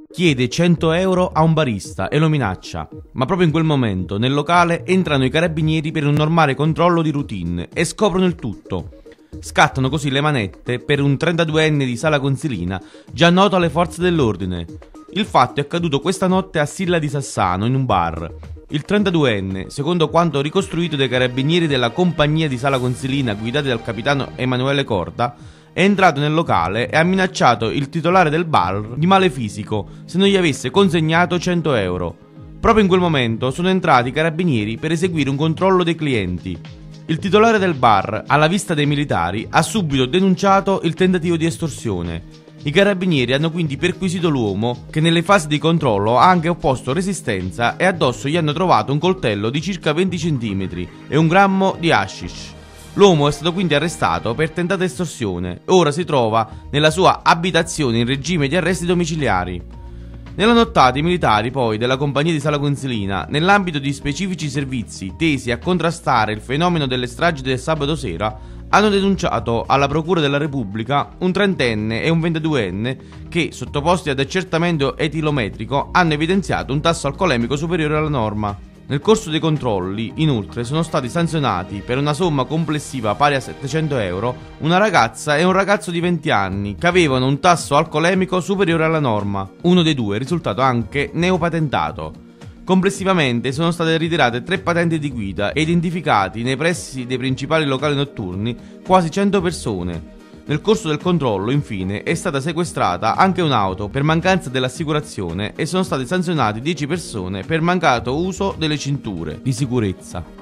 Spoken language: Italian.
chiede 100 euro a un barista e lo minaccia, ma proprio in quel momento nel locale entrano i carabinieri per un normale controllo di routine e scoprono il tutto. Scattano così le manette per un 32enne di Sala Consilina già noto alle forze dell'ordine. Il fatto è accaduto questa notte a Silla di Sassano in un bar. Il 32enne, secondo quanto ricostruito dai carabinieri della compagnia di Sala Consilina guidati dal capitano Emanuele Corda, è entrato nel locale e ha minacciato il titolare del bar di male fisico se non gli avesse consegnato 100 euro. Proprio in quel momento sono entrati i carabinieri per eseguire un controllo dei clienti. Il titolare del bar, alla vista dei militari, ha subito denunciato il tentativo di estorsione. I carabinieri hanno quindi perquisito l'uomo, che nelle fasi di controllo ha anche opposto resistenza, e addosso gli hanno trovato un coltello di circa 20 cm e 1 grammo di hashish. L'uomo è stato quindi arrestato per tentata estorsione e ora si trova nella sua abitazione in regime di arresti domiciliari. Nella nottata i militari poi della compagnia di Sala Consilina, nell'ambito di specifici servizi tesi a contrastare il fenomeno delle stragi del sabato sera, hanno denunciato alla Procura della Repubblica un 30enne e un 22enne che, sottoposti ad accertamento etilometrico, hanno evidenziato un tasso alcolemico superiore alla norma. Nel corso dei controlli, inoltre, sono stati sanzionati per una somma complessiva pari a 700 euro una ragazza e un ragazzo di 20 anni che avevano un tasso alcolemico superiore alla norma. Uno dei due è risultato anche neopatentato. Complessivamente sono state ritirate 3 patenti di guida e identificati nei pressi dei principali locali notturni quasi 100 persone. Nel corso del controllo, infine, è stata sequestrata anche un'auto per mancanza dell'assicurazione e sono state sanzionate 10 persone per mancato uso delle cinture di sicurezza.